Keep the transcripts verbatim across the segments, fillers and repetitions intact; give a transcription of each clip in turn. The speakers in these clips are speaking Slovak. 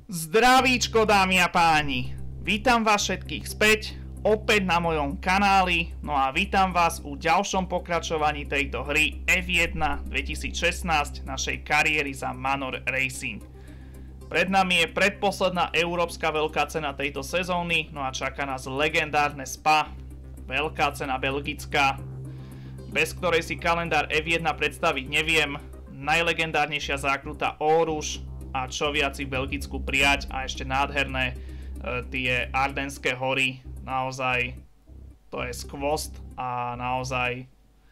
Zdravíčko, dámy a páni, vítam vás všetkých späť, opäť na mojom kanáli, no a vítam vás u ďalšom pokračovaní tejto hry ef jeden dvetisícšestnásť našej kariéry za Manor Racing. Pred nami je predposledná európska veľká cena tejto sezóny, no a čaká nás legendárne Spa, veľká cena belgická, bez ktorej si kalendár ef jeden predstaviť neviem, najlegendárnejšia zákruta Eau a čo viac si v Belgicku prijať a ešte nádherné e, tie Ardenské hory, naozaj to je skvost a naozaj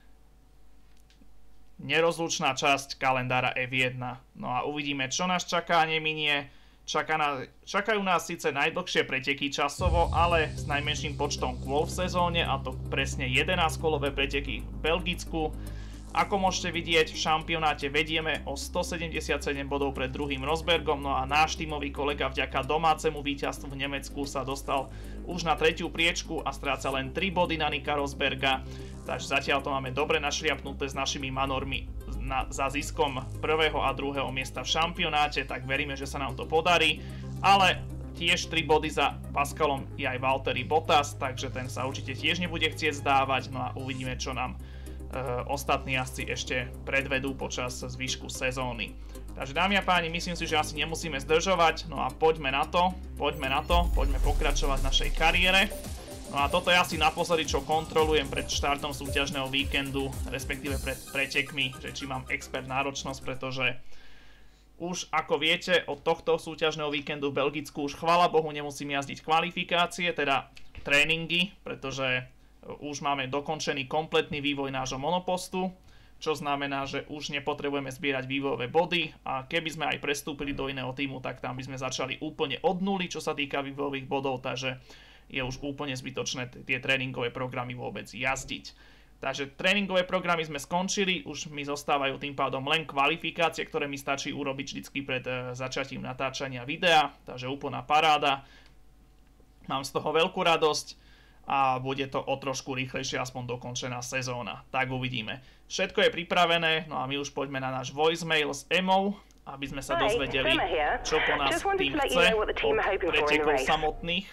nerozlučná časť kalendára ef jeden. No a uvidíme, čo nás čaká, neminie. Čaká na, čakajú nás síce najdlhšie preteky časovo, ale s najmenším počtom kôl v sezóne, a to presne jedenásťkolové preteky v Belgicku. Ako môžete vidieť, v šampionáte vedieme o stosedemdesiatsedem bodov pred druhým Rosbergom, no a náš tímový kolega vďaka domácemu víťazstvu v Nemecku sa dostal už na tretiu priečku a stráca len tri body na Nika Rosberga, takže zatiaľ to máme dobre našliapnuté s našimi manormi na, za ziskom prvého a druhého miesta v šampionáte, tak veríme, že sa nám to podarí, ale tiež tri body za Pascalom je aj Valtteri Bottas, takže ten sa určite tiež nebude chcieť zdávať, no a uvidíme, čo nám Uh, ostatní jazdci ešte predvedú počas zvyšku sezóny. Takže dámy a páni, myslím si, že asi nemusíme zdržovať, no a poďme na to, poďme na to, poďme pokračovať v našej kariére. No a toto je asi naposledy, čo kontrolujem pred štartom súťažného víkendu, respektíve pred pretekmi, že či mám expert náročnosť, pretože už ako viete, od tohto súťažného víkendu v Belgicku už chvála Bohu nemusím jazdiť kvalifikácie, teda tréningy, pretože už máme dokončený kompletný vývoj nášho monopostu, čo znamená, že už nepotrebujeme zbierať vývojové body a keby sme aj prestúpili do iného týmu, tak tam by sme začali úplne od nuly, čo sa týka vývojových bodov, takže je už úplne zbytočné tie tréningové programy vôbec jazdiť. Takže tréningové programy sme skončili, už mi zostávajú tým pádom len kvalifikácie, ktoré mi stačí urobiť vždycky pred začatím natáčania videa, takže úplná paráda. Mám z toho veľkú radosť a bude to o trošku rýchlejšie aspoň dokončená sezóna. Tak uvidíme. Všetko je pripravené, no a my už poďme na náš voicemail s Emou, aby sme sa dozvedeli, čo po nás tým chce od pretekov samotných.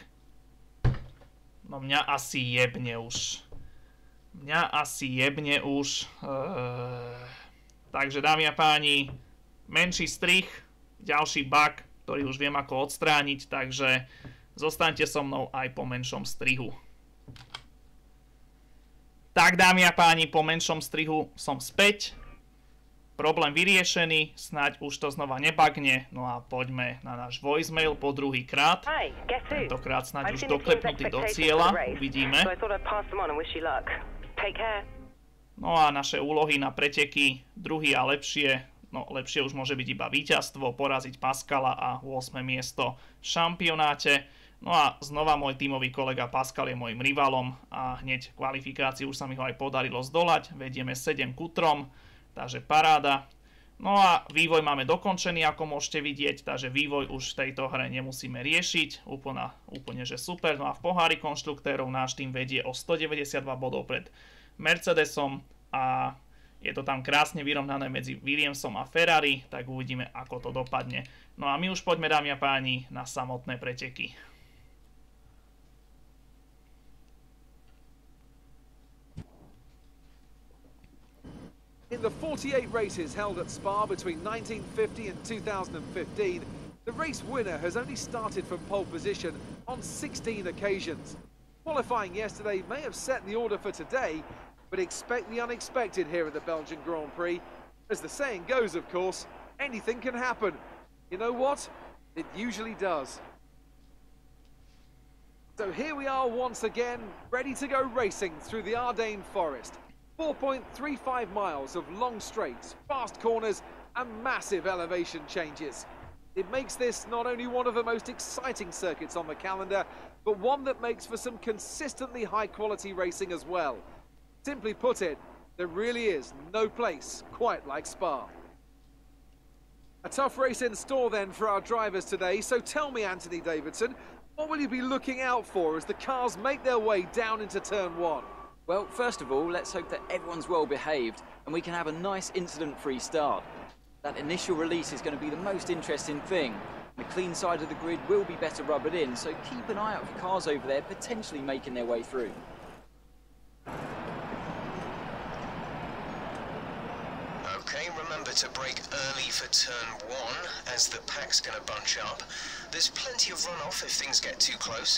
No mňa asi jebne už. Mňa asi jebne už. Eee... Takže dámy a páni, menší strih, ďalší bug, ktorý už viem ako odstrániť, takže zostaňte so mnou aj po menšom strihu. Tak dámy a páni, po menšom strihu som späť. Problém vyriešený, snáď už to znova nebagne. No a poďme na náš voicemail po druhý krát. Tentokrát snáď už doklepnutý do cieľa, uvidíme. No a naše úlohy na preteky, druhý a lepšie. No lepšie už môže byť iba víťazstvo, poraziť Pascala a ôsme miesto v šampionáte. No a znova môj tímový kolega Pascal je môjim rivalom a hneď v kvalifikácii už sa mi ho aj podarilo zdolať. Vedieme sedem ku trom, takže paráda. No a vývoj máme dokončený, ako môžete vidieť, takže vývoj už v tejto hre nemusíme riešiť. Úplne, úplne že super. No a v pohári konštruktérov náš tým vedie o stodeväťdesiatdva bodov pred Mercedesom a je to tam krásne vyrovnané medzi Williamsom a Ferrari, tak uvidíme, ako to dopadne. No a my už poďme, dámy a páni, na samotné preteky. In the forty-eight races held at Spa between nineteen fifty and two thousand fifteen, the race winner has only started from pole position on sixteen occasions. Qualifying yesterday may have set the order for today, but expect the unexpected here at the Belgian Grand Prix. As the saying goes, of course, anything can happen. You know what? It usually does. So here we are once again, ready to go racing through the Ardennes Forest. four point three five miles of long straights, fast corners and massive elevation changes. It makes this not only one of the most exciting circuits on the calendar, but one that makes for some consistently high quality racing as well. Simply put it, there really is no place quite like Spa. A tough race in store then for our drivers today, so tell me, Anthony Davidson, what will you be looking out for as the cars make their way down into turn one? Well, first of all, let's hope that everyone's well behaved and we can have a nice incident-free start. That initial release is going to be the most interesting thing. The clean side of the grid will be better rubbered in, so keep an eye out for cars over there potentially making their way through. Okay, remember to brake early for turn one, as the pack's gonna bunch up. There's plenty of runoff if things get too close.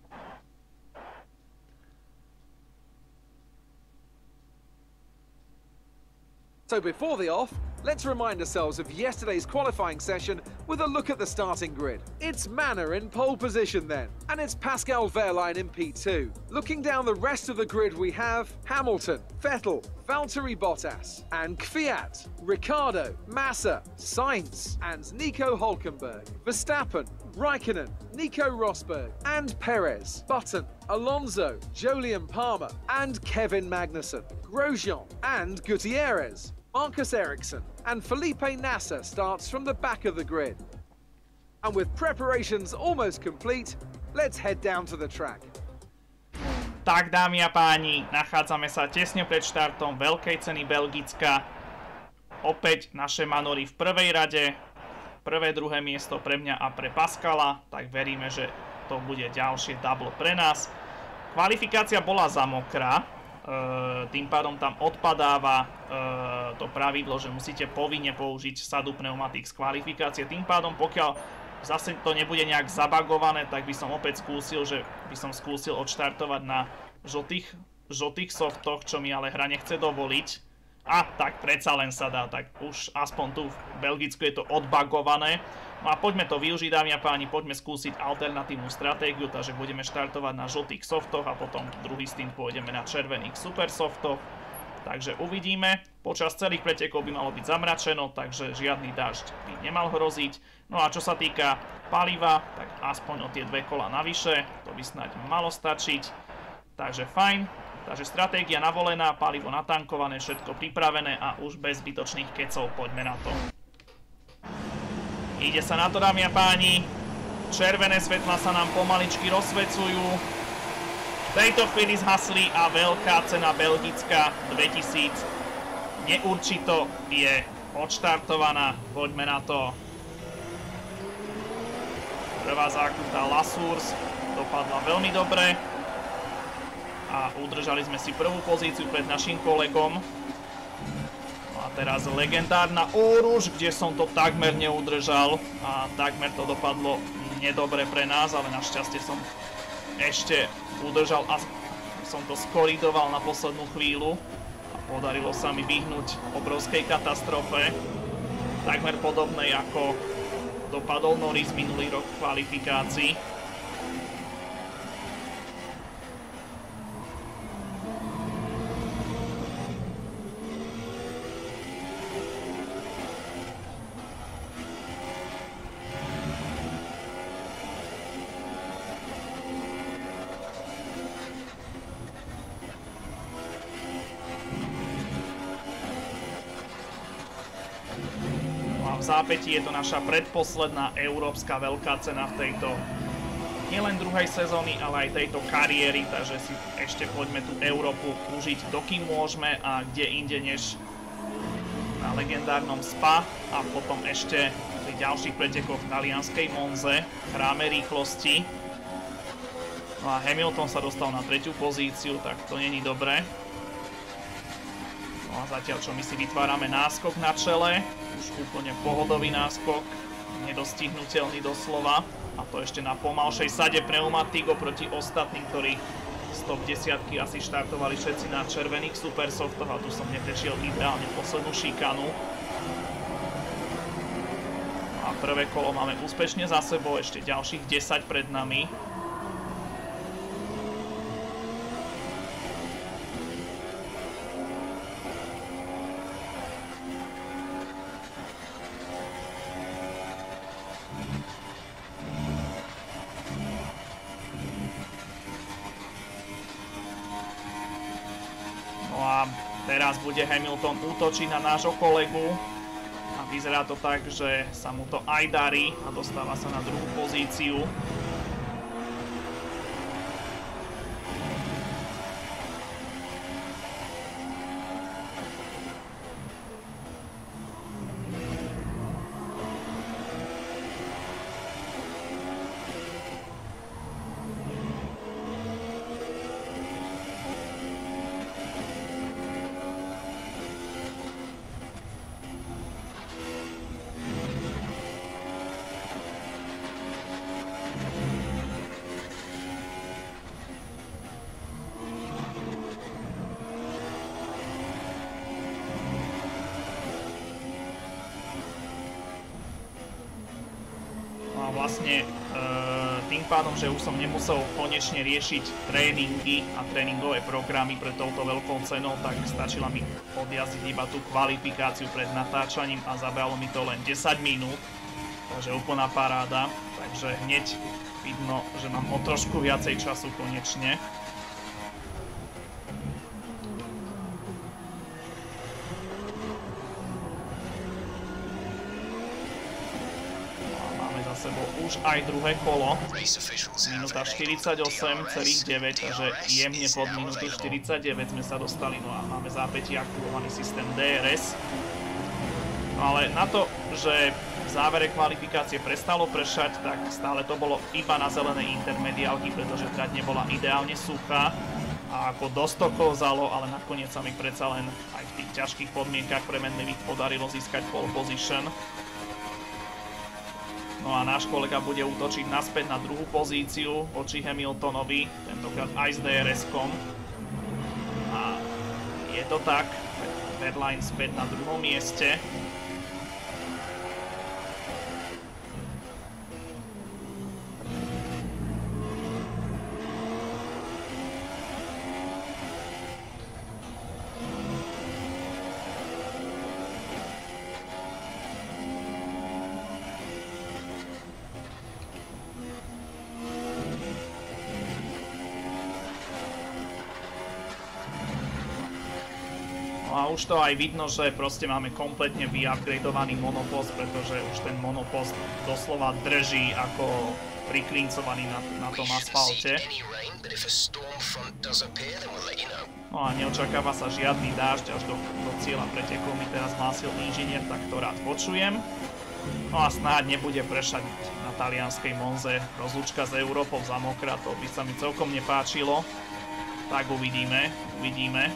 So before the off, let's remind ourselves of yesterday's qualifying session with a look at the starting grid. It's Manor in pole position then, and it's Pascal Wehrlein in P two. Looking down the rest of the grid, we have Hamilton, Vettel, Valtteri Bottas, and Kvyat, Ricciardo, Massa, Sainz, and Nico Hülkenberg, Verstappen, Raikkonen, Nico Rosberg, and Perez, Button, Alonso, Jolyon Palmer, and Kevin Magnussen, Grosjean, and Gutierrez. Marcus Ericsson and Felipe Nasser starts from the back of the grid. And with preparations almost complete, let's head down to the track. Tak, dámy a páni, nachádzame sa tesne pred štartom Veľkej ceny Belgicka. Opäť naše manory v prvej rade. Prvé, druhé miesto pre mňa a pre Pascala, tak veríme, že to bude ďalšie double pre nás. Kvalifikácia bola za mokrá. Uh, tým pádom tam odpadáva uh, to pravidlo, že musíte povinne použiť sadu pneumatik z kvalifikácie. Tým pádom, pokiaľ zase to nebude nejak zabagované, tak by som opäť skúsil, že by som skúsil odštartovať na žltých, žltých softoch, čo mi ale hra nechce dovoliť. A tak predsa len sa dá, tak už aspoň tu v Belgicku je to odbagované. No a poďme to využiť, dámy a páni, poďme skúsiť alternatívnu stratégiu, takže budeme štartovať na žltých softoch a potom druhý stint pôjdeme na červených super softoch. Takže uvidíme, počas celých pretekov by malo byť zamračeno, takže žiadny dážď by nemal hroziť. No a čo sa týka paliva, tak aspoň o tie dve kola navyše, to by snáď malo stačiť. Takže fajn, takže stratégia navolená, palivo natankované, všetko pripravené a už bez zbytočných kecov poďme na to. Ide sa na to, dámy a páni. Červené svetlá sa nám pomaličky rozsvecujú. V tejto chvíli zhasli a veľká cena Belgická dvetisíc neurčito je odštartovaná. Poďme na to. Prvá zákutá Lasurs dopadla veľmi dobre. A udržali sme si prvú pozíciu pred našim kolegom. A teraz legendárna Oruž, kde som to takmer neudržal a takmer to dopadlo nedobre pre nás, ale našťastie som ešte udržal a som to skoridoval na poslednú chvíľu a podarilo sa mi vyhnúť obrovskej katastrofe, takmer podobnej ako dopadol Norris minulý rok v kvalifikácii. V zápätí je to naša predposledná európska veľká cena v tejto nielen druhej sezóny, ale aj tejto kariéry, takže si ešte poďme tú Európu užiť dokým môžeme a kde inde než na legendárnom Spa a potom ešte pri ďalších pretekoch v talianskej Monze, chráme rýchlosti. No a Hamilton sa dostal na tretiu pozíciu, tak to není dobré. No a zatiaľ, čo my si vytvárame náskok na čele, už úplne pohodový náskok, nedostihnutelný doslova, a to ešte na pomalšej sade pneumatík oproti ostatným, ktorí z top desiatky asi štartovali všetci na červených supersoftoch, a tu som neprešiel ideálne poslednú šikanu. A prvé kolo máme úspešne za sebou, ešte ďalších desať pred nami. Teraz bude Hamilton útočiť na nášho kolegu a vyzerá to tak, že sa mu to aj darí a dostáva sa na druhú pozíciu. No vlastne tým pádom, že už som nemusel konečne riešiť tréningy a tréningové programy pred touto veľkou cenou, tak stačila mi odjazdiť iba tú kvalifikáciu pred natáčaním a zabralo mi to len desať minút, takže úplná paráda, takže hneď vidno, že mám o trošku viacej času konečne. Sebou už aj druhé kolo, minúta štyridsaťosem celá deväť, takže jemne pod minútu štyridsaťdeväť sme sa dostali, no a máme zápätí aktivovaný systém dé er es. No ale na to, že v závere kvalifikácie prestalo pršať, tak stále to bolo iba na zelenej intermediálky, pretože trať nebola ideálne suchá a ako dosť to klzalo, ale nakoniec sa mi predsa len aj v tých ťažkých podmienkach premenlivých podarilo získať pole position. No a náš kolega bude útočiť naspäť na druhú pozíciu voči Hamiltonovi, tentokrát aj s dé er eskom. A je to tak, Wehrlein späť na druhom mieste. A už to aj vidno, že proste máme kompletne vyupgradeovaný monopost, pretože už ten monopost doslova drží ako priklincovaný na, na tom asfalte. No a neočakáva sa žiadny dážď až do, do cieľa pretekov, mi teraz hlásil inžinier, tak to rád počujem. No a snáď nebude prešať na talianskej Monze rozlúčka s Európou za mokra, to by sa mi celkom nepáčilo. Tak uvidíme, uvidíme.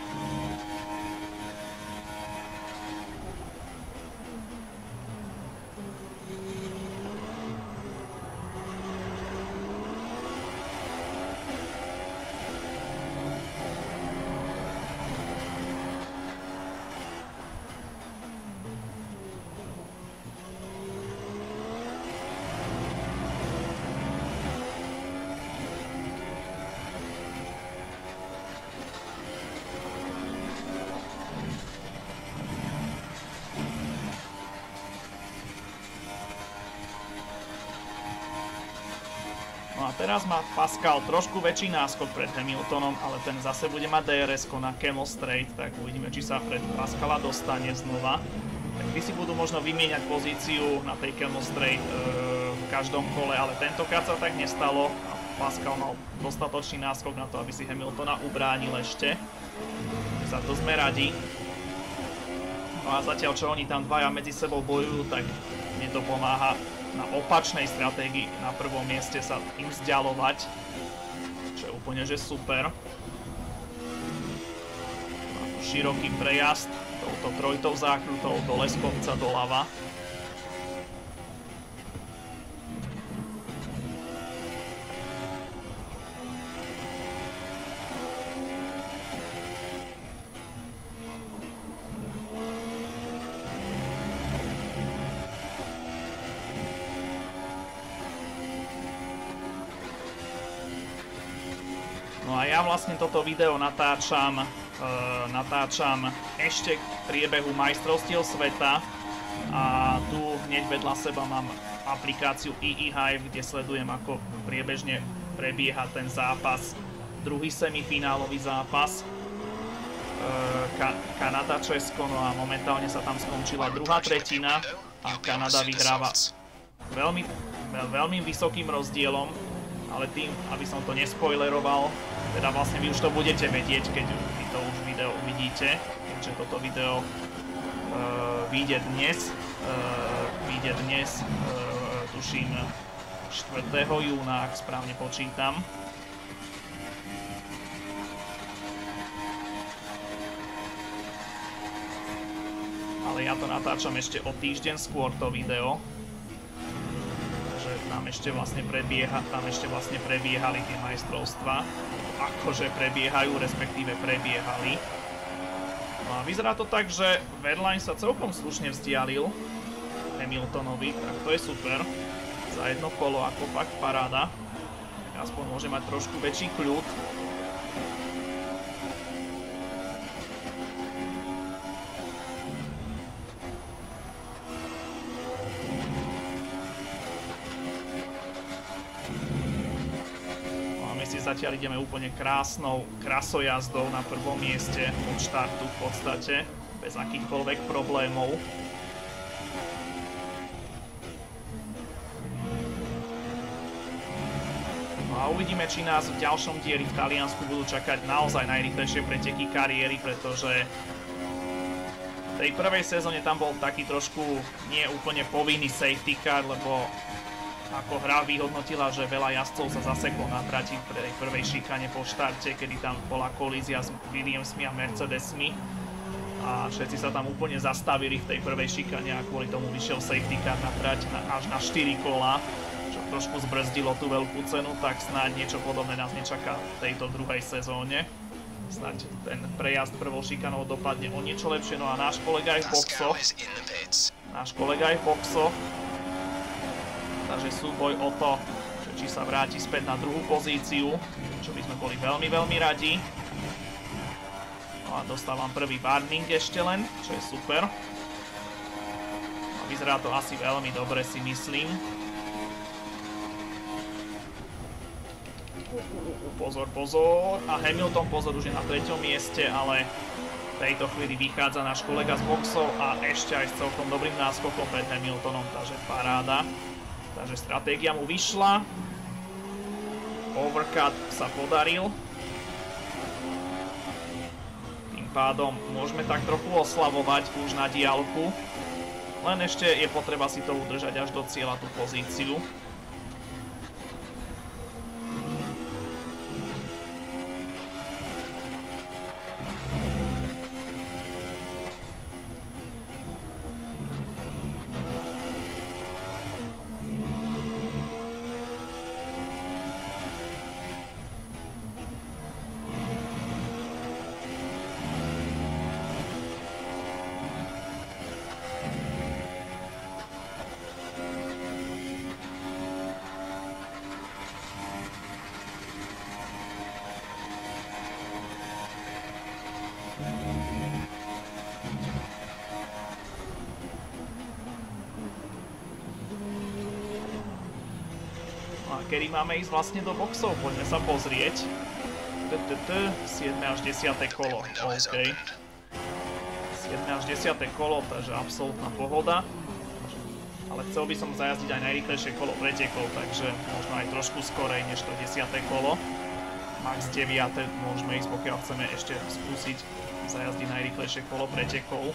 No a teraz má Pascal trošku väčší náskok pred Hamiltonom, ale ten zase bude mať dé er esko na Camel Straight, tak uvidíme, či sa pred Pascala dostane znova. Tak tí si budú možno vymieňať pozíciu na tej Camel Straight e, v každom kole, ale tentokrát sa tak nestalo a Pascal mal dostatočný náskok na to, aby si Hamiltona ubránil ešte. Za to sme radi. No a zatiaľ, čo oni tam dvaja medzi sebou bojujú, tak mne to pomáha na opačnej stratégii na prvom mieste sa im vzdialovať, čo je úplne že super. Široký prejazd touto trojtou zákrutou dole z kopca doľava. No a ja vlastne toto video natáčam, e, natáčam ešte k priebehu majstrovstiev sveta a tu hneď vedľa seba mám aplikáciu í í Hive, kde sledujem, ako priebežne prebieha ten zápas, druhý semifinálový zápas e, Ka Kanada-Česko, no a momentálne sa tam skončila druhá tretina a Kanada vyhráva veľmi, veľmi vysokým rozdielom. Ale tým, aby som to nespoileroval, teda vlastne vy už to budete vedieť, keď vy to už video uvidíte, keďže toto video uh, vyjde dnes, uh, vyjde dnes, uh, tuším, štvrtého júna, ak správne počítam. Ale ja to natáčam ešte o týždeň skôr to video. Tam ešte vlastne prebieha, tam ešte vlastne prebiehali tie majstrovstvá, akože prebiehajú, respektíve prebiehali. No a vyzerá to tak, že Wehrlein sa celkom slušne vzdialil Hamiltonovi, tak to je super. za jedno kolo, ako fakt paráda. Tak aspoň môže mať trošku väčší kľud. Zatiaľ ideme úplne krásnou krasojazdou na prvom mieste od štartu v podstate, bez akýchkoľvek problémov. No a uvidíme, či nás v ďalšom dieli v Taliansku budú čakať naozaj najrýchlejšie preteky kariéry, pretože v tej prvej sezóne tam bol taký trošku nie úplne povinný safety car, lebo ako hra vyhodnotila, že veľa jazdcov sa zaseklo na trati v tej prvej šikane po štarte, kedy tam bola kolízia s Williamsmi a Mercedesmi a všetci sa tam úplne zastavili v tej prvej šikane a kvôli tomu vyšiel safety car na trať na, až na štyri kola, čo trošku zbrzdilo tú veľkú cenu, tak snáď niečo podobné nás nečaká v tejto druhej sezóne. Snáď ten prejazd prvou šikanou dopadne o niečo lepšie, no a náš kolega aj v boxoch, náš kolega aj v boxoch, takže súboj o to, že či sa vráti späť na druhú pozíciu, čo by sme boli veľmi, veľmi radi. No a dostávam prvý warning ešte len, čo je super. A vyzerá to asi veľmi dobre, si myslím. Pozor, pozor. A Hamilton, pozor, už je na treťom mieste, ale v tejto chvíli vychádza náš kolega z boxov a ešte aj s celkom dobrým náskokom pred Hamiltonom, takže paráda. Takže stratégia mu vyšla. Overcut sa podaril. Tým pádom môžeme tak trochu oslavovať už na diaľku. Len ešte je potreba si to udržať až do cieľa tú pozíciu. Kedy máme ísť vlastne do boxov, poďme sa pozrieť. siedme až desiate kolo, OK. siedme až desiate kolo, takže absolútna pohoda. Ale chcel by som zajazdiť aj najrýchlejšie kolo pretekov, takže možno aj trošku skorej než to desiate kolo. Max deviate môžeme ísť, pokiaľ chceme ešte skúsiť zajazdiť najrýchlejšie kolo pretekov.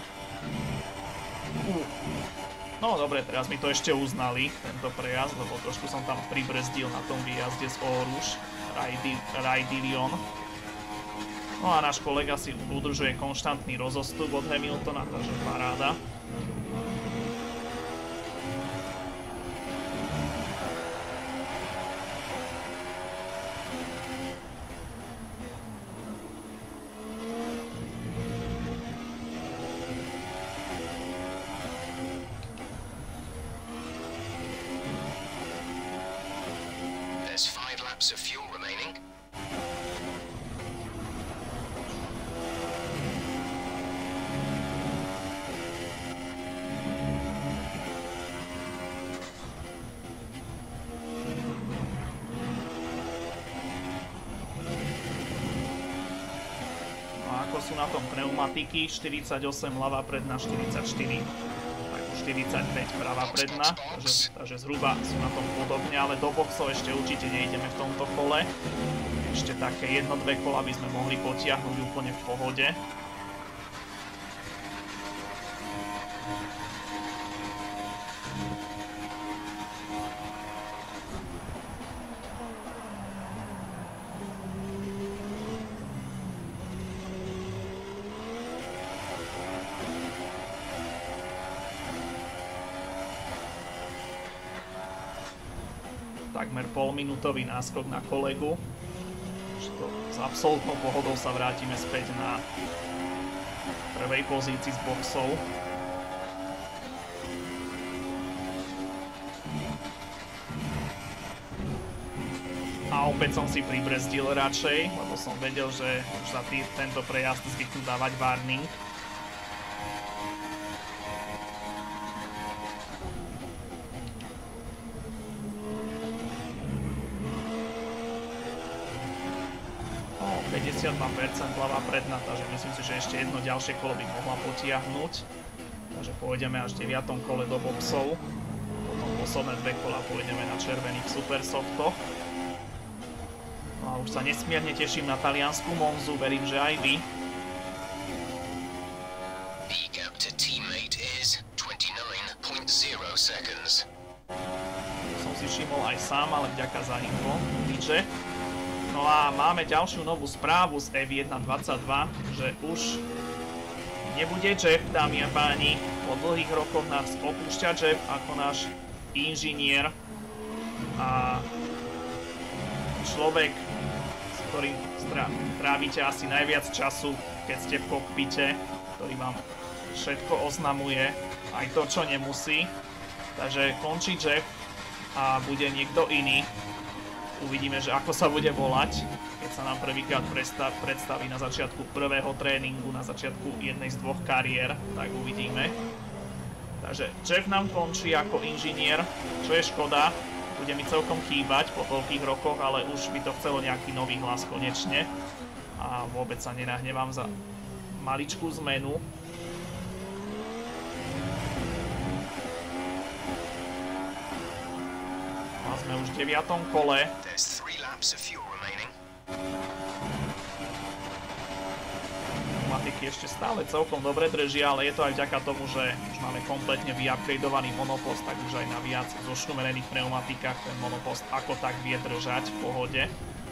No dobre, teraz mi to ešte uznali, tento prejazd, lebo trošku som tam pribrzdil na tom výjazde z Eau Rouge, Raidillon. No a náš kolega si udržuje konštantný rozostup od Hamiltona, takže paráda. Of fuel remaining. No a ako sú na tom pneumatiky? štyridsaťosem ľava predná, štyridsaťštyri štyridsaťpäť pravá predná, takže, takže zhruba sú na tom podobne, ale do boxov ešte určite nejdeme v tomto kole. Ešte také jedno, dve kola by sme mohli potiahnuť úplne v pohode. Takmer polminútový náskok na kolegu. S absolútnou pohodou sa vrátime späť na prvej pozícii z boxov. a opäť som si pribrzdil radšej, lebo som vedel, že už za tý, tento prejazd zvyknú dávať warning. O, päťdesiatdva percent ľavá predná, takže myslím si, že ešte jedno ďalšie kolo by mohla potiahnuť. Takže pôjdeme až v deviatom kole do boxov. Potom posledné dve kola pôjdeme na červených Supersoftoch. No a už sa nesmierne teším na taliansku Monzu, verím, že aj vy. The gap to teammate is twenty-nine point zero seconds. Som si všimol aj sám, ale vďaka za info, dý džej. No a máme ďalšiu novú správu z ef jedna dvadsaťdva, že už nebude Jeff, dámy a páni. Po dlhých rokoch nás opúšťa Jeff ako náš inžinier a človek, s ktorým trávite asi najviac času, keď ste v kokpite, ktorý vám všetko oznamuje, aj to, čo nemusí. Takže končí Jeff a bude niekto iný. Uvidíme, že ako sa bude volať, keď sa nám prvýkrát predstaví na začiatku prvého tréningu, na začiatku jednej z dvoch kariér, tak uvidíme. Takže Jeff nám končí ako inžinier, čo je škoda, bude mi celkom chýbať po toľkých rokoch, ale už by to chcelo nejaký nový hlas konečne. A vôbec sa nenahnevám za maličkú zmenu. A sme už v deviatom kole. Pneumatiky ešte stále celkom dobre držia, ale je to aj vďaka tomu, že už máme kompletne vyupgradeovaný monopost, tak už aj na viac zošnumerených pneumatikách ten monopost ako tak vie držať v pohode.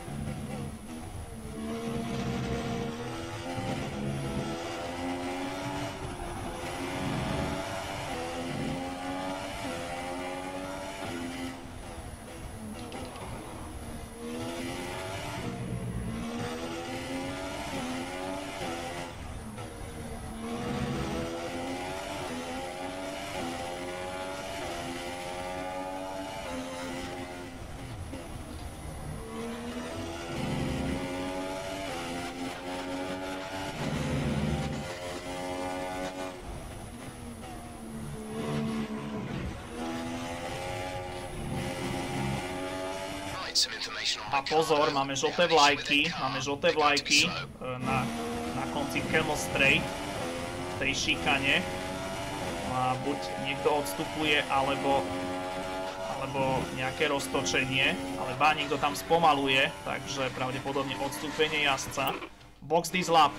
A pozor, máme žlté vlajky, máme žlté vlajky na, na konci Camel Straight v tej šikane. A buď niekto odstupuje, alebo, alebo nejaké roztočenie, ale bá, niekto tam spomaluje, takže pravdepodobne odstúpenie jazdca. Box this lap.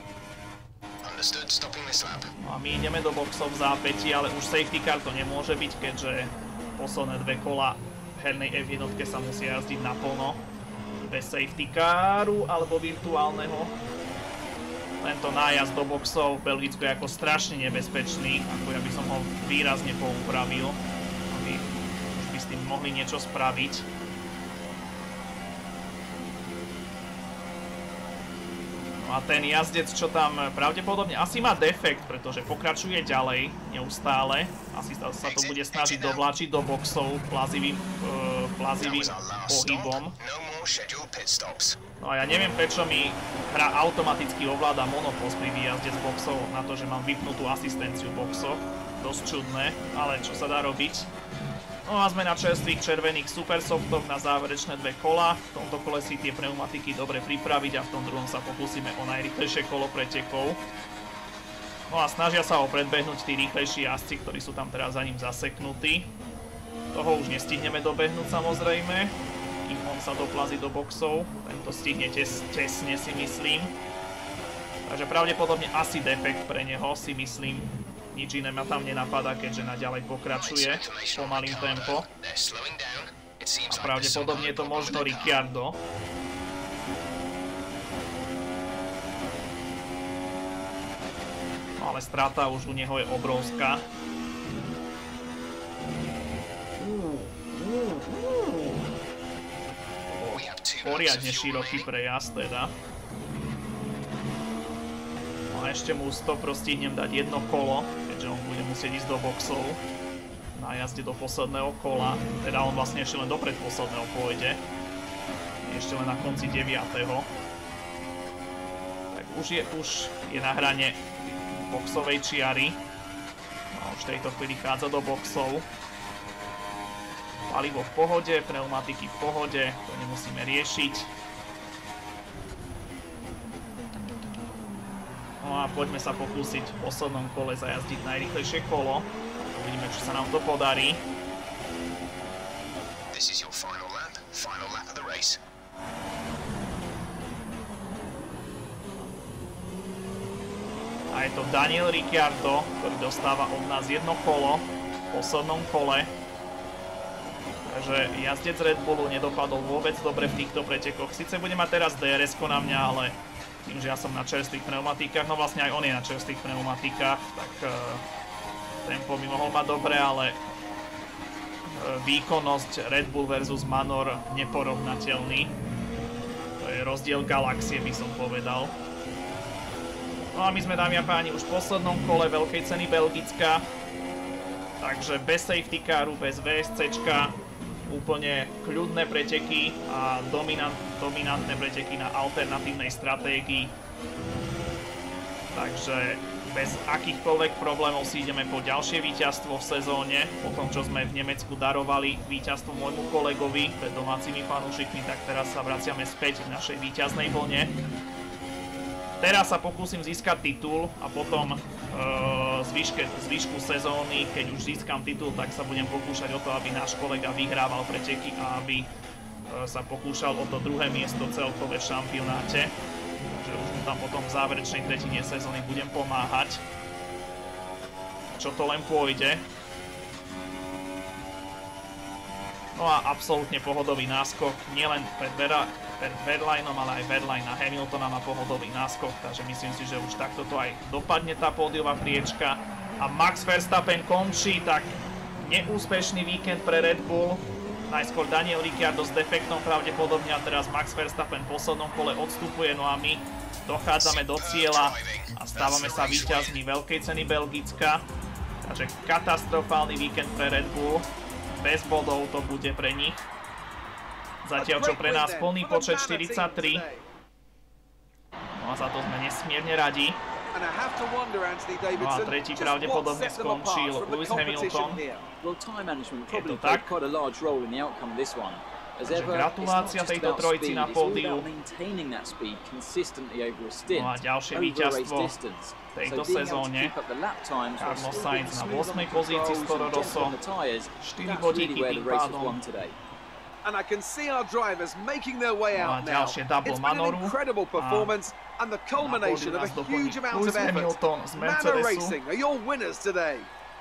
No a my ideme do boxov v zápäti, ale už safety car to nemôže byť, keďže posledné dve kola v hernej ef jedna sa musia jazdiť naplno. Bez safety caru alebo virtuálneho. Tento nájazd do boxov v Belgicku je ako strašne nebezpečný, ako ja by som ho výrazne poupravil, aby už by s tým mohli niečo spraviť. No a ten jazdec, čo tam pravdepodobne asi má defekt, pretože pokračuje ďalej neustále. Asi sa to bude snažiť dovláčiť do boxov plazivým, uh, plazivým pohybom. No a ja neviem, prečo mi hra automaticky ovláda monopost pri výjazde z boxov na to, že mám vypnutú asistenciu v boxoch. Dosť čudné, ale čo sa dá robiť. No a sme na čerstvých červených Supersoftoch na záverečné dve kola. V tomto kole si tie pneumatiky dobre pripraviť a v tom druhom sa pokúsime o najrýchlejšie kolo pretekov. No a snažia sa ho predbehnúť tí rýchlejší jazdci, ktorí sú tam teraz za ním zaseknutí. Toho už nestihneme dobehnúť samozrejme, kým on sa doplazí do boxov. Tento stihne tes tesne, si myslím. Takže pravdepodobne asi defekt pre neho, si myslím. Nič iné ma tam nenapadá, keďže naďalej pokračuje pomalým tempo. A pravdepodobne je to možno Ricciardo. No ale strata už u neho je obrovská. Poriadne široký prejazd teda. No a ešte mu stopro stihnem dať jedno kolo, keďže on bude musieť ísť do boxov na jazde do posledného kola. Teda on vlastne ešte len do predposledného pôjde. Ešte len na konci deviateho Tak už je, už je na hrane boxovej čiary. No, už v tejto chvíli chádza do boxov. Palivo v pohode, pneumatiky v pohode, to nemusíme riešiť. No a poďme sa pokúsiť v poslednom kole zajazdiť najrýchlejšie kolo. Uvidíme, či sa nám to podarí. This is your final lap, final lap of the race. A je to Daniel Ricciardo, ktorý dostáva od nás jedno kolo v poslednom kole. Takže jazdec Red Bullu nedopadol vôbec dobre v týchto pretekoch. Sice bude mať teraz dé er esko na mňa, ale tým, že ja som na čerstvých pneumatikách, no vlastne aj on je na čerstvých pneumatikách, tak uh, tempo by mohol mať dobre, ale uh, výkonnosť Red Bull versus Manor neporovnateľný. To je rozdiel galaxie, by som povedal. No a my sme, dámy a páni, už v poslednom kole veľkej ceny Belgicka. Takže bez safety caru, bez vé es céčka, úplne kľudné preteky a dominant, dominantné preteky na alternatívnej stratégii. Takže bez akýchkoľvek problémov si ideme po ďalšie víťazstvo v sezóne. Po tom, čo sme v Nemecku darovali víťazstvo môjmu kolegovi pred domácimi fanúšikmi, tak teraz sa vraciame späť k našej víťaznej vlne. Teraz sa pokúsim získať titul a potom e, zvyške, zvyšku sezóny, keď už získam titul, tak sa budem pokúšať o to, aby náš kolega vyhrával preteky a aby e, sa pokúšal o to druhé miesto celkové v šampionáte. Takže už mu tam potom v záverečnej tretine sezóny budem pomáhať. Čo to len pôjde. No a absolútne pohodový náskok, nielen pred Vera pred Verlainom, ale aj Verlaine a Hamiltona má pohodový náskok, takže myslím si, že už takto to aj dopadne tá pódiová priečka. A Max Verstappen končí, tak neúspešný víkend pre Red Bull. Najskôr Daniel Ricciardo s defektom pravdepodobne a teraz Max Verstappen v poslednom kole odstupuje, no a my dochádzame do cieľa a stávame sa víťazmi veľkej ceny Belgicka. Takže katastrofálny víkend pre Red Bull, bez bodov to bude pre nich. Zatiaľ čo pre nás plný počet štyridsaťtri. No a za to sme nesmierne radi. No a tretí pravdepodobne skončil Lewis Hamilton. Je to tak. Takže gratulácia tejto trojici na pódiu. No a ďalšie víťazstvo v tejto sezóne. Carlos Sainz na ôsmej pozícii z Toro Rosso. štyri bodíky tým pádom. And I can see our drivers making their way out now. It's been an incredible performance and the culmination of a huge amount of effort. Manor Racing are your winners today.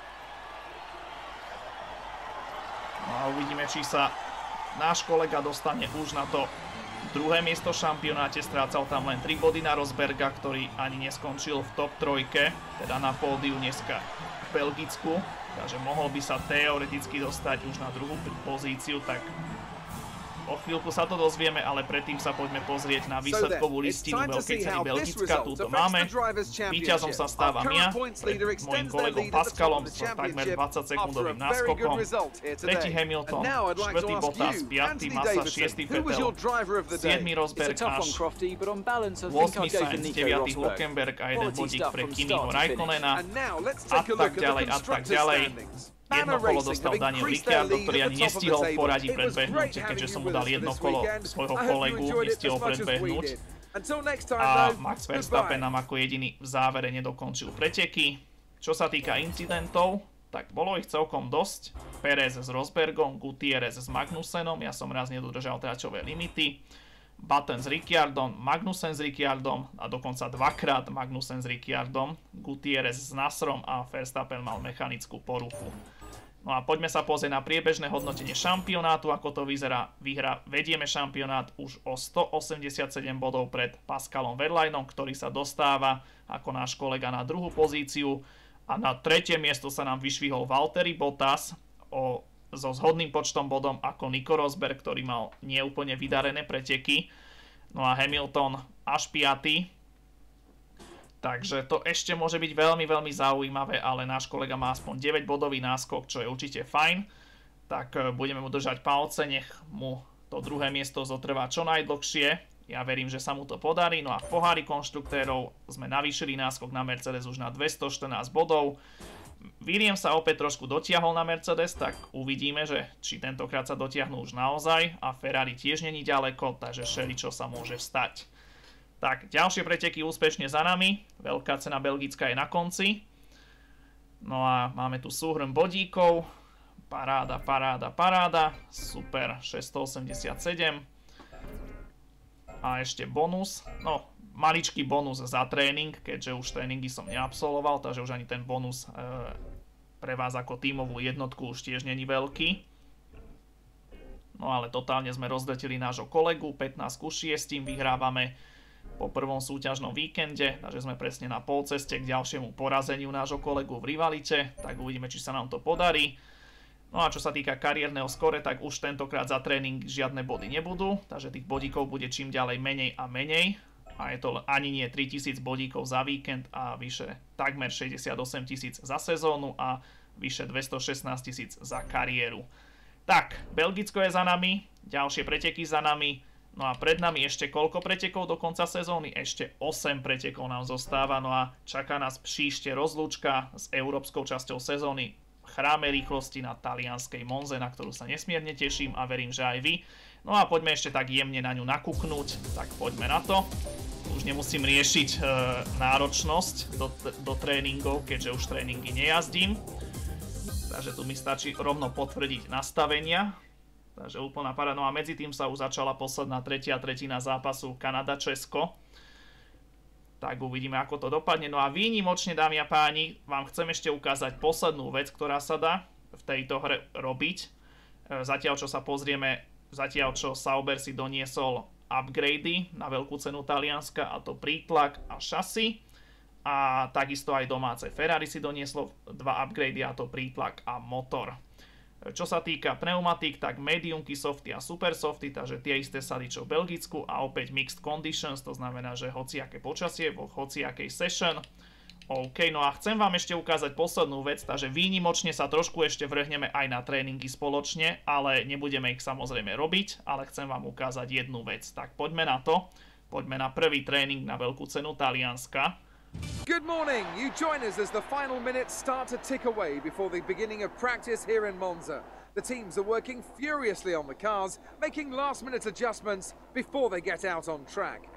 No a uvidíme, či sa náš kolega dostane už na to druhé miesto v šampionáte. Strácal tam len tri body na Rosberga, ktorý ani neskončil v top trojke, teda na pódiu dneska v Belgicku. Takže mohol by sa teoreticky dostať už na druhú pozíciu, tak o chvíľku sa to dozvieme, ale predtým sa poďme pozrieť na výsledkovú listinu veľkej ceny Belgicka. Tu to máme. Víťazom sa stávam ja, pred mojím kolegom Pascalom s takmer dvadsaťsekundovým náskokom. Tretí Hamilton, štvrtý Bottas, piatý Massa, šiestý Vettel, siedmy Rosberg až ôsmy Sainz, deviatý Hülkenberg a jeden bodík pre Kimiho Raikkonena. A tak ďalej, a tak ďalej. Jedno kolo dostal Daniel Ricciardo, ktorý ani nestihol v poradí predbehnúť, keďže som mu dal jedno kolo svojho kolegu, nestihol predbehnúť. A Max Verstappen nám ako jediný v závere nedokončil preteky. Čo sa týka incidentov, tak bolo ich celkom dosť. Perez s Rosbergom, Gutierrez s Magnusenom, ja som raz nedodržal tlačové limity. Button s Ricciardom, Magnussen s Ricciardom a dokonca dvakrát Magnussen s Ricciardom, Gutierrez s Nasrom a Verstappen mal mechanickú poruchu. No a poďme sa pozrieť na priebežné hodnotenie šampionátu, ako to vyzerá. Vyhra, vedieme šampionát už o stoosemdesiatsedem bodov pred Pascalom Verlainom, ktorý sa dostáva ako náš kolega na druhú pozíciu. A na tretie miesto sa nám vyšvihol Valtteri Bottas o, so zhodným počtom bodom ako Nico Rosberg, ktorý mal neúplne vydarené preteky. No a Hamilton až piaty. Takže to ešte môže byť veľmi, veľmi zaujímavé, ale náš kolega má aspoň deväť bodový náskok, čo je určite fajn. Tak budeme mu držať palce, nech mu to druhé miesto zotrvá čo najdlhšie. Ja verím, že sa mu to podarí. No a v pohári konštruktérov sme navýšili náskok na Mercedes už na dvestoštrnásť bodov. Williams sa opäť trošku dotiahol na Mercedes, tak uvidíme, že či tentokrát sa dotiahnu už naozaj. A Ferrari tiež není ďaleko, takže všeličo sa môže vstať. Tak, ďalšie preteky úspešne za nami. Veľká cena belgická je na konci. No a máme tu súhrn bodíkov. Paráda, paráda, paráda. Super, šesťstoosemdesiatsedem. A ešte bonus, no maličký bonus za tréning, keďže už tréningy som neabsolvoval, takže už ani ten bonus e, pre vás ako tímovú jednotku už tiež není veľký. No ale totálne sme rozleteli nášho kolegu, pätnásť ku šiestim, vyhrávame po prvom súťažnom víkende, takže sme presne na polceste k ďalšiemu porazeniu nášho kolegu v rivalite, tak uvidíme, či sa nám to podarí. No a čo sa týka kariérneho skore, tak už tentokrát za tréning žiadne body nebudú, takže tých bodíkov bude čím ďalej menej a menej. A je to ani nie tritisíc bodíkov za víkend a vyše takmer šesťdesiatosem tisíc za sezónu a vyše dvestošestnásť tisíc za kariéru. Tak, Belgicko je za nami, ďalšie preteky za nami, no a pred nami ešte koľko pretekov do konca sezóny? Ešte osem pretekov nám zostáva, no a čaká nás příšte rozlúčka s európskou časťou sezóny Chráme rýchlosti na talianskej Monze, na ktorú sa nesmierne teším a verím, že aj vy. No a poďme ešte tak jemne na ňu nakúknúť, tak poďme na to. Už nemusím riešiť e, náročnosť do, do tréningov, keďže už tréningy nejazdím. Takže tu mi stačí rovno potvrdiť nastavenia. Takže úplná paráda. No a medzi tým sa už začala posledná tretia tretina zápasu Kanada-Česko. Tak uvidíme, ako to dopadne. No a výnimočne, dámy a páni, vám chcem ešte ukázať poslednú vec, ktorá sa dá v tejto hre robiť. Zatiaľ, čo sa pozrieme, zatiaľ, čo Sauber si doniesol upgrady na veľkú cenu Talianska, a to prítlak a šasy. A takisto aj domáce Ferrari si donieslo dva upgrady, a to prítlak a motor. Čo sa týka pneumatík, tak mediumky, softy a super softy, takže tie isté sady čo v Belgicku a opäť mixed conditions, to znamená, že hociaké počasie, vo hociakej session. OK, no a chcem vám ešte ukázať poslednú vec, takže výnimočne sa trošku ešte vrhneme aj na tréningy spoločne, ale nebudeme ich samozrejme robiť, ale chcem vám ukázať jednu vec. Tak poďme na to, poďme na prvý tréning na veľkú cenu Talianska. Good morning. You join us as the final minutes start to tick away before the beginning of practice here in Monza. The teams are working furiously on the cars, making last-minute adjustments before they get out on track.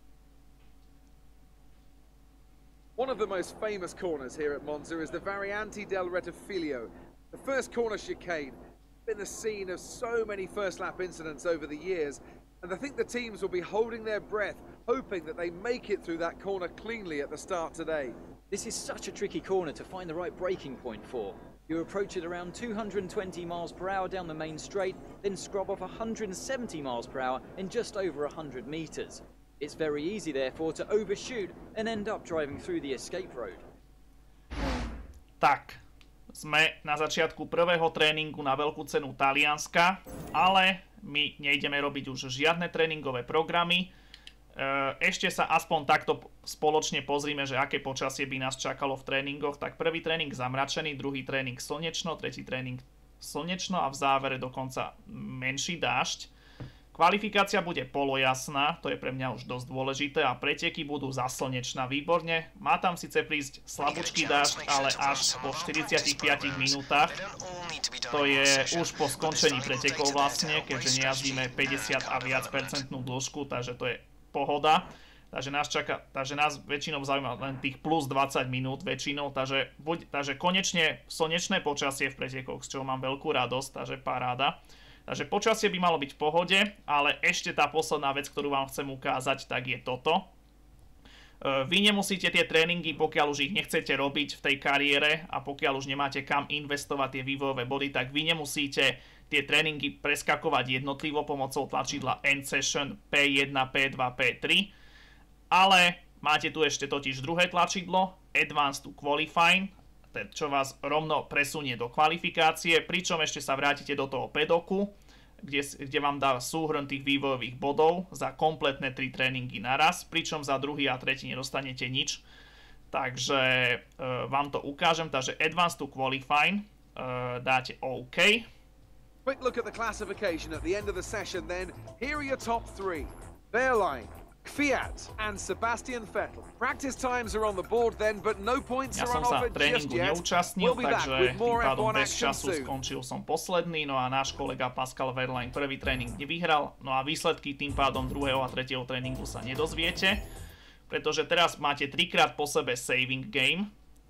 One of the most famous corners here at Monza is the Variante del Rettifilo, the first corner chicane. Been the scene of so many first-lap incidents over the years, and I think the teams will be holding their breath, hoping that they make it through that corner cleanly at the start today. This is such a tricky corner to find the right braking point for. You approach it around two hundred twenty miles per hour down the main straight, then scrub off one hundred seventy miles per hour in just over one hundred meters. It's very easy, therefore, to overshoot and end up driving through the escape road. Tak, sme na začiatku prvého tréningu na veľkú cenu Talianska, ale my nejdeme robiť už žiadne tréningové programy. Ešte sa aspoň takto spoločne pozrime, že aké počasie by nás čakalo v tréningoch. Tak prvý tréning zamračený, druhý tréning slnečno, tretí tréning slnečno a v závere dokonca menší dážď. Kvalifikácia bude polojasná, to je pre mňa už dosť dôležité, a preteky budú zaslnečná výborne. Má tam síce prísť slabúčky dážď, ale až po štyridsiatich piatich minútach. To je už po skončení pretekov vlastne, keďže nejazdíme päťdesiat a viac percentnú dĺžku, takže to je pohoda. Takže nás čaká, takže nás väčšinou zaujíma len tých plus dvadsať minút väčšinou, takže, buď, takže konečne slnečné počasie v pretekoch, z čoho mám veľkú radosť, takže paráda. Takže počasie by malo byť v pohode, ale ešte tá posledná vec, ktorú vám chcem ukázať, tak je toto. Vy nemusíte tie tréningy, pokiaľ už ich nechcete robiť v tej kariére a pokiaľ už nemáte kam investovať tie vývojové body, tak vy nemusíte tie tréningy preskakovať jednotlivo pomocou tlačidla End Session P jedna, P dva, P tri, ale máte tu ešte totiž druhé tlačidlo Advanced to Qualifying, čo vás rovno presunie do kvalifikácie, pričom ešte sa vrátite do toho pedoku, kde, kde vám dá súhrn tých vývojových bodov za kompletné tri tréningy naraz, pričom za druhý a tretí nedostanete nič. Takže e, vám to ukážem, takže Advanced to Qualifying, e, dáte OK. Quick look at the classification at the end of the session then. Here are your top three. Wehrlein, Kvyat and Sebastian Vettel. Practice times are on the board then, but no points Ja are on som sa offer just tréningu yet. neúčastnil, We'll be back takže with tým more pádom F one bez action času soon. skončil som posledný, no a náš kolega Pascal Wehrlein prvý tréning nevyhral, no a výsledky tým pádom druhého a tretieho tréningu sa nedozviete, pretože teraz máte trikrát po sebe saving game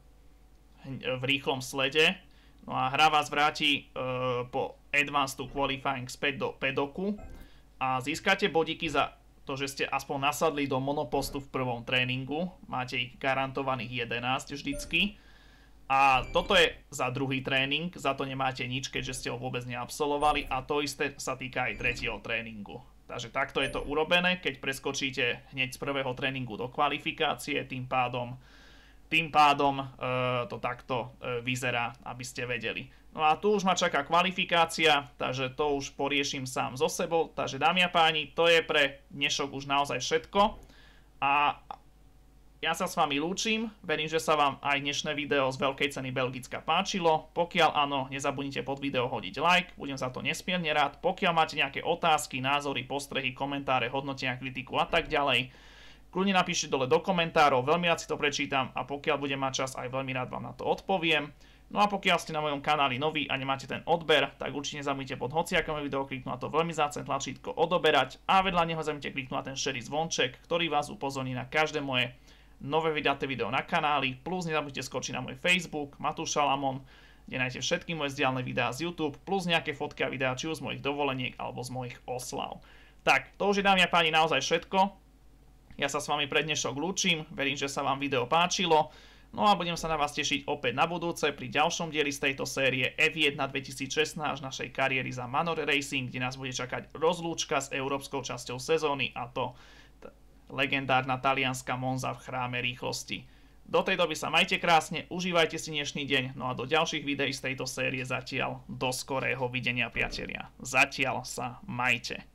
v rýchlom slede, no a hra vás vráti uh, po Advanced to Qualifying späť do pedoku a získate bodíky za to, že ste aspoň nasadli do monopostu v prvom tréningu. Máte ich garantovaných jedenásť vždycky. A toto je za druhý tréning, za to nemáte nič, keďže ste ho vôbec neabsolvovali. A to isté sa týka aj tretieho tréningu. Takže takto je to urobené, keď preskočíte hneď z prvého tréningu do kvalifikácie, tým pádom, tým pádom e, to takto e, vyzerá, aby ste vedeli. No a tu už ma čaká kvalifikácia, takže to už poriešim sám so sebou. Takže dámy a páni, to je pre dnešok už naozaj všetko. A ja sa s vami lúčim, verím, že sa vám aj dnešné video z Veľkej ceny Belgicka páčilo. Pokiaľ áno, nezabudnite pod video hodiť like, budem za to nesmierne rád. Pokiaľ máte nejaké otázky, názory, postrehy, komentáre, hodnotenia, kritiku a tak ďalej, kľudne napíšte dole do komentárov, veľmi rád si to prečítam a pokiaľ budem mať čas, aj veľmi rád vám na to odpoviem. No a pokiaľ ste na mojom kanáli noví a nemáte ten odber, tak určite nezabudnite pod hociakom video kliknúť na to veľmi vzácne tlačítko odoberať a vedľa neho zabudnite kliknúť na ten šedý zvonček, ktorý vás upozorní na každé moje nové vydaté video na kanáli, plus nezabudnite skočiť na môj Facebook, Matúš Šalamón, kde nájdete všetky moje vzdialené videá z YouTube, plus nejaké fotky a videá či už z mojich dovoleniek alebo z mojich oslav. Tak, to už je dámy a páni naozaj všetko. Ja sa s vami pre dnešok lúčim, verím, že sa vám video páčilo. No a budem sa na vás tešiť opäť na budúce pri ďalšom dieli z tejto série ef jeden dvetisícšestnásť našej kariéry za Manor Racing, kde nás bude čakať rozlúčka s európskou časťou sezóny a to legendárna talianska Monza v chráme rýchlosti. Do tej doby sa majte krásne, užívajte si dnešný deň, no a do ďalších videí z tejto série zatiaľ do skorého videnia, priatelia. Zatiaľ sa majte.